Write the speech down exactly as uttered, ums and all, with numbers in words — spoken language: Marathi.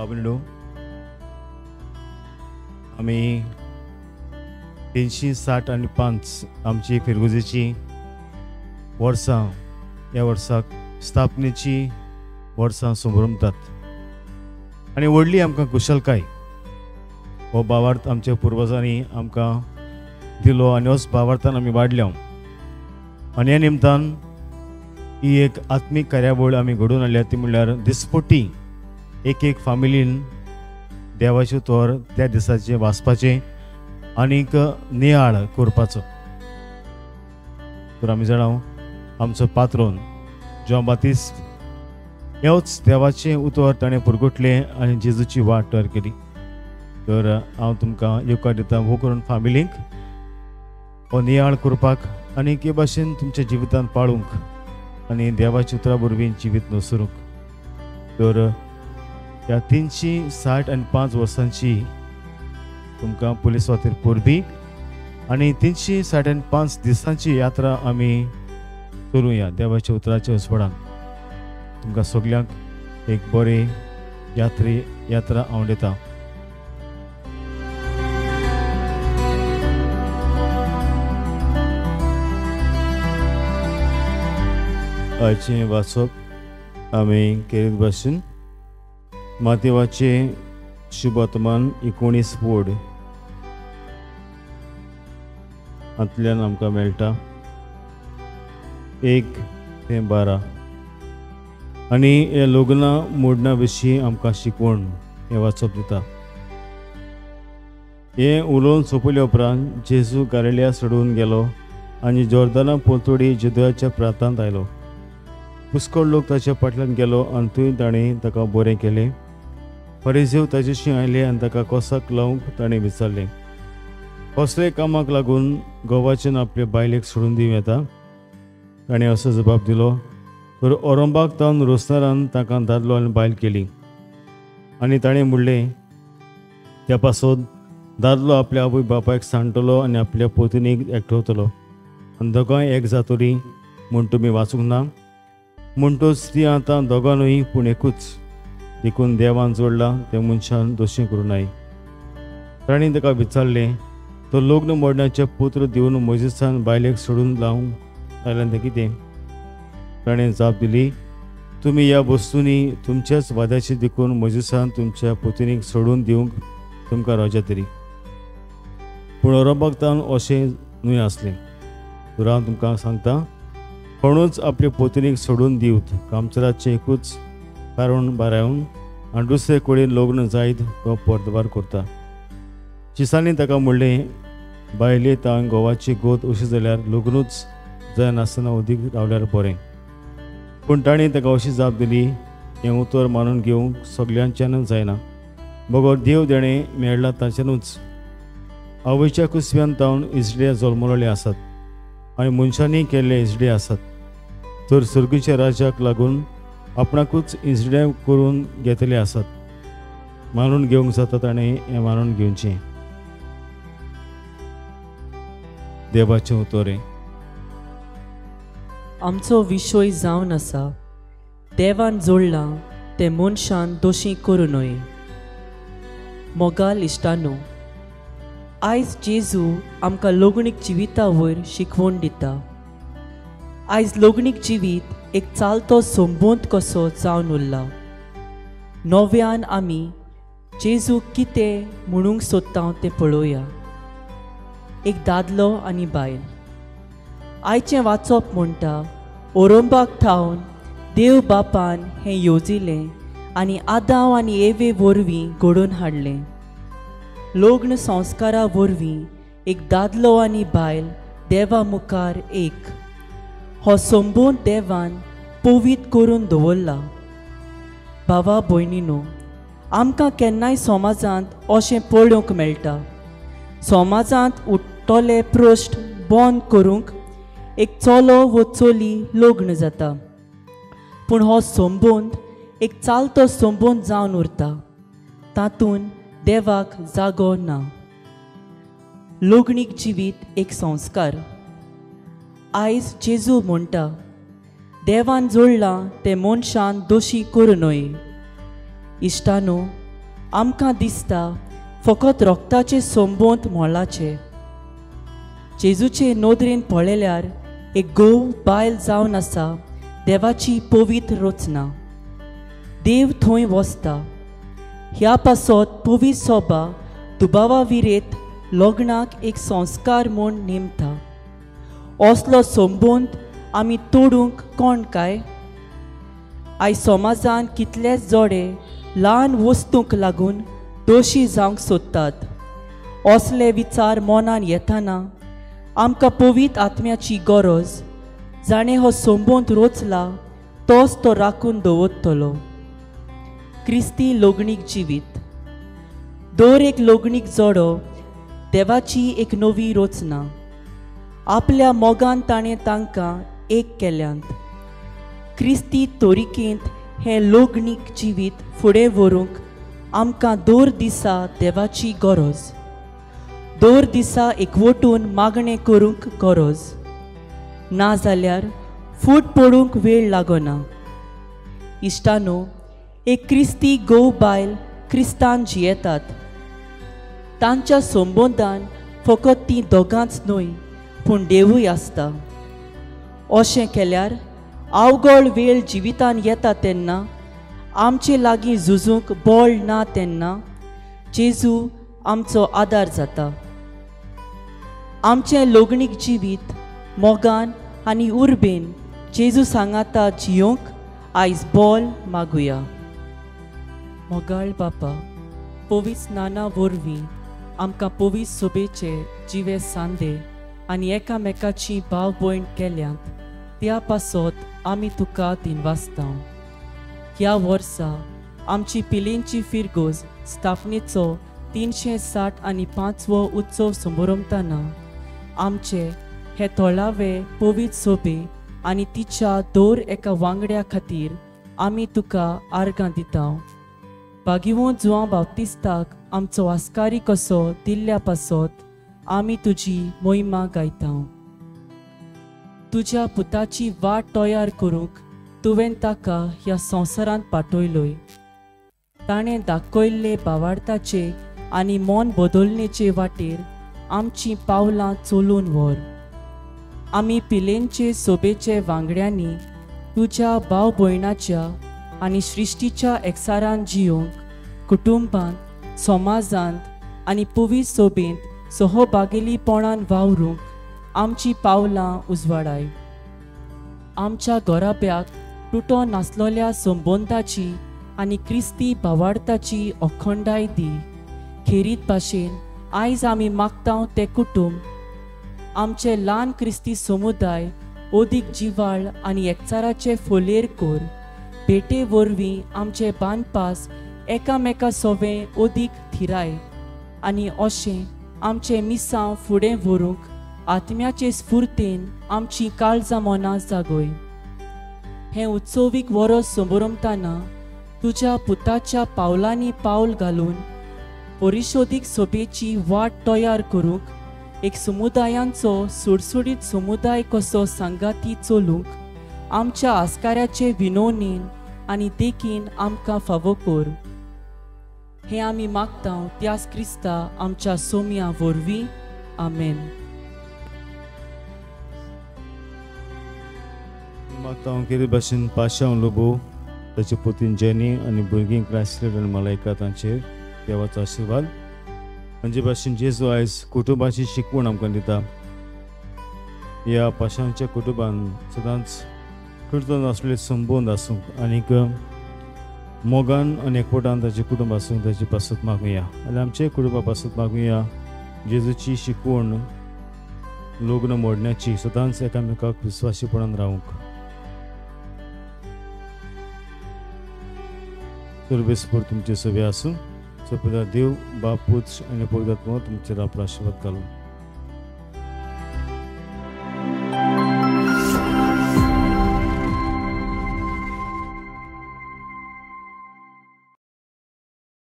बाबलिडो आम्ही तीनशे साठ आणि पाच आमची फिरगुजेची वर्सां ह्या वर्साक स्थापनेची वर्सां संभ्रमतात आणि व्हडली आमकां कुशलकाय हो भावार्थ आमच्या पुर्वजांनी आमकां दिलो आनी होच भावार्थान आमी वाडल्या आनी ह्या निमतान ही एक आत्मीक कार्यावळ आमी घडोवन हाडल्या ती म्हणल्यार दिसपट्टी एक एक फामिलीन देवाचे तोर त्या दिसाचे वाचपाचे आनीक नियाळ करपाचो. तर आमी जाणां आमचो पात्रोन जॉन बातिस्ट ह्योच देवाचे उतर ताणें पुरगुटलें आनी जेजूची वाट तयार केली. तर हांव तुमकां येवकार दिता हो करून फामिलींक हो नियाळ करपाक आनी हे भाशेन तुमच्या जिवितांत पाळूंक आनी देवाच्या उतरा वरवीं जिवीत नुसरूंक. तर ह्या तिनशी साठ आनी पांच वर्सांची तुमकां पुलीस वातेर परबी आनी तिनशी साठ आनी पांच दिसांची यात्रा आमी करुया देवाच्या उतराच्या हस्पडान. तुमकां सगल्यांक एक बरी यात्री यात्रा हांव दिता. आयचें वाचप आमी केरीत भाशेन मातेवाचे शुभवर्तमान एकोणीस वड हातूंतल्यान आमकां मेळटा एक ते बारा आनी हे लग्ना मोडना विशीं आमकां शिकवण हें वाचप दिता. हें उलोवन सोंपले उपरांत जेजू गालिल्या सोडून गेलो आनी जॉर्दाना पोतोडी जुदयाच्या प्रांतांत आयलो. पुष्कळ लोक ताच्या फाटल्यान गेलो आनी थंय ताणें ताका बरें केलें. फरिसेव ताचेशी आयले आनी ताका कोसाक लावंक ताणें विचारलें, कसले कामाक लागून घोवाच्यान आपल्या बायलेक सोडून दिवं येता? ताणें असो जबाब दिलो, तर ओरंबाक तावन रोसनारान ताका दादलो आनी बायल केली. आनी ताणें म्हणलें, त्या पासत दादलो आपल्या आवय बापायक सांडटलो आनी आपल्या पोतनीक एकठवतलो आनी दोगांय एक जातोरी म्हूण तुमी वाचूंक ना. म्हणटच ती आतां दोगांनूय पूण एकूच देखून देवान जोडला ते मनशान दोशी करूं नये. ताणें ताका विचारलें, तो लग्न मोडण्याचे पुत्र दिवन मोजेसान बायलेक सोडून लावंक लायल्यान तें कितें? ताणें जाप दिली, तुमी ह्या वस्तूंनी तुमच्याच वाद्याचे देखून मोजेसान तुमच्या पुतनीक सोडून दिवंक तुमकां रावच्या तरी. पूण ओरंबाक तावन अशें न्हय आसलें. तर हांव तुमकां सांगता, कोणूच आपले पोतनीक सोडून दिवत कामचराचें एकूच कारण बारावन आनी दुसरे कडेन लग्न जायत तो पर्दभार करता. शिसांनी ताका म्हणलें, बायले तां घोवाची गोत अशी जाल्यार लग्नूच जायनासतना अदीक रावल्यार बरें. पूण ताणें ताका अशी जाप दिली, हें उतर मानून घेवंक सगल्यांच्यान जायना. बगोर देव देणें मेळ्ळा ताच्यानूच. आवयच्या कुसव्यान तावन इजडे जल्मलोले आसात आनी मनशांनी केल्ले इजडे आसात. तर सर्गीच्या राजाक लागून आपणाकूच इजडे करून घेतले आसात. मानून घेवंक जाता ताणें हें मानून घेवचें. देवाचें उतोरें. आमचो विशय जावन आसा, देवान जोडला ते मनशान दोशी करूं नये. मोगाल इश्टानो, आयज जेजू आमकां लग्नीक जिविता वयर शिकवण दिता. आयज लग्नीक जिवीत एक चालतो संबंद कसो जावन उरला. नव्यान आमी जेजू कितें म्हणूंक सोदता तें पळोवया. एक दादलो आनी बायल. आयचें वाचप म्हणटा, ओरंबाक थावन देव बापान हें येवजिलें आनी आदांव आनी एवे वरवीं घडोवन हाडलें. लग्न संस्कारा वरवीं एक दादलो आनी बायल देवा मुखार एक. हो संबंद देवान पवित्र करून दवरला. भावा भयणीनो, आमकां केन्नाय समाजांत अशें पळोवंक मेळटा. समाजांत उठ्ठोले प्रश्न बंद करूंक एक चलो वो चली लग्न जाता. पूण हो संबंद एक चालतो संबंद जावन उरता. तातूंत देवाक जागो ना. लग्नीक जिवीत एक संस्कार. आयज जेजू म्हणटा, देवान जोडला ते मनशान दोशी करूं नये. इश्टानो, आमकां दिसता फकत रोगताचे संबंद मोलाचे. जेजूचे नोदरेन पळयल्यार एक गोव बायल जावन आसा देवाची पवित्र रचना. देव थंय वसता. ह्या पासत पवित्र सोबा दुबावा विरेत लग्नाक एक संस्कार म्हूण नेमता. असलो संबंद आमी तोडूंक कोण काय? आयज समाजान कितलेच जोडे ल्हान वस्तूंक लागून दोशी जावंक सोदतात. असले विचार मनान येताना आमकां पवित्र आत्म्याची गरज. जाणें हो संबंद रचला तोच तो राखून दवरतलो. क्रिस्ती लोगणीक जिवीत. दर एक लोगणीक जोडो देवाची एक नवी रचना. आपल्या मोगान ताणें तांकां एक केल्यांत. क्रिस्ती तोरिकेंत हें लोगणीक जिवीत फुडें व्हरूंक आमकां दर दिसा देवाची गरज. दर दिसा एकवटून मागणें करूंक गरज. ना जाल्यार फूट पडूंक वेळ लागना. इश्टानो, एक क्रिस्ती गोव बायल क्रिस्तान जियेतात. तांच्या संबंदान फकत तीं दोगांच न्हय पूण देवूय आसता. अशें केल्यार अवघड वेळ जिवितान येता तेन्ना, आमचे लागीं झुजूंक बळ ना तेन्ना जेजू आमचो आदार जाता. आमचें लोगणीक जिवीत मोगान आनी उर्बेन जेजू सांगाता जियोंक आयज बोल मागुया. मोगाळ बापा, पवित्र स्नाना वरवीं आमकां पवित्र सोबेचे जिवे सांदे आनी एकामेकाची भाव भयण केल्यांत त्या पासत आमी तुका दिनवासता. ह्या वर्सा आमची पिलेंची फिरगोज स्थापनेचो तिनशे साठ आनी पांचवो उत्सव समारंभताना आमचे हे थोडावे पवित्र सोबे आनी तिच्या दर एका वांगड्या खातीर आमी तुका आर्गां दिता. भागिवो जुआं बाप्तिस्ताक आमचो आस्कारी कसो दिल्ल्या पासत आमी तुजी मोहिमा गायता. तुज्या पुताची वाट तयार करूंक तुवें ताका ह्या संवसारांत पाठयलोय. ताणें दाखयल्ले भावार्थाचे आनी मन बदलणेचे वाटेर आमचीं पावलां चलून व्हर. आमी पिलेंचे सोबेचे वांगड्यांनी तुज्या भाव भयणाच्या आनी सृश्टीच्या एकसारान जियोंक कुटुंबांत, समाजांत आनी पवित्र सोबेंत सहभागिलीपणान वावरूंक आमची पावलां उजवाडाय. आमच्या गोराब्याक तुटो नासलोल्या संबंदाची आनी क्रिस्ती भावार्थाची अखंडाय दी. खेरीत भाशेन आयज आमी मागता ते कुटुंब, आमचे ल्हान क्रिस्ती समुदाय ओदीक जिवाळ आनी एकचाराचे फोलेर कोर. भेटे वरवीं आमचे बांदपास एकामेका सोबें ओदीक थिराय आनी अशें आमचे मिसांव फुडें व्हरूंक आत्म्याचे स्फूर्तेन आमची काळजां मनां जागोय. हें उत्सवीक वरस समारंभताना तुज्या पुताच्या पावलांनी पावल घालून परिशोधीक सोबेची वाट तयार करूंक एक समुदायांचो सुडसुडीत समुदाय कसो सांगाती चलूंक आमच्या आस्काऱ्याचे विनोवणेन आनी देखीन आमकां फावो कर. हें आमी मागता त्याच क्रिस्ता आमच्या सोम्या वरवीं. आमेन. मागता कितें भाशेन पाशांव लोबो ताचे पुतीन जेनी आनी भुरगीं क्रायस्लर आनी मलायका तांचेर देवाचो आशिर्वाद. म्हणजे भाशेन जेजू आयज कुटुंबाची शिकवण आमकां दिता. ह्या पाशांच्या कुटुंबान सदांच कडचो आसलेले संबंद आसूंक आनीक मोगान आनी एकवटान ताचें कुटुंब आसूंक ताची पासत मागुया. आनी आमचे कुटुंबा पासत मागुया जेजूची शिकवण लग्न मोडण्याची सदांच एकामेकाक विस्वासीपणान रावूंक. सर्वेस्पर तुमचे सगळे आसूं. सो पिता देव, बाप, पुत्र आनी पवित्र आत्मा तुमचेर आपलो आशिर्वाद घालूं.